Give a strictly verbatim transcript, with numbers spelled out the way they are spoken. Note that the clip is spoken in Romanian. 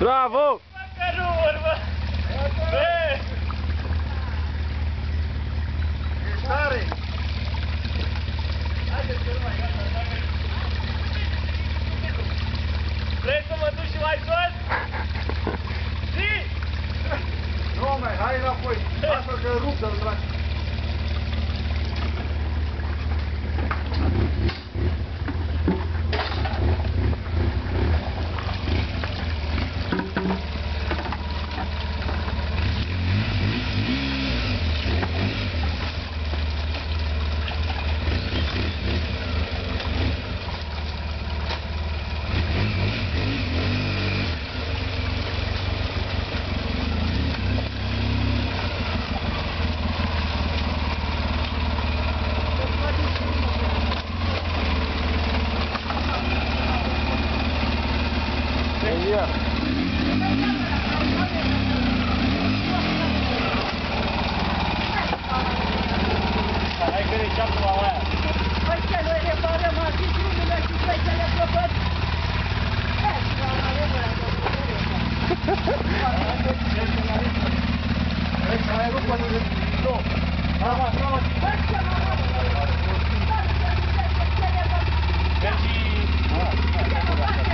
Bravo! Că nu urmă! Bă! Ești tare! Haideți că nu mai gata, dacă... Vrei să mă duci și mai jos? Zi! Nu, mai, hai înapoi! Lasă că rup să-l tragi! Yeah. Hai că ne ceapă la aia. Păi ce, noi reparăm aici drumurile și pe ce le plăpăt? Hai să mai rup până de... Nu! Bravo, bravo! Mergi...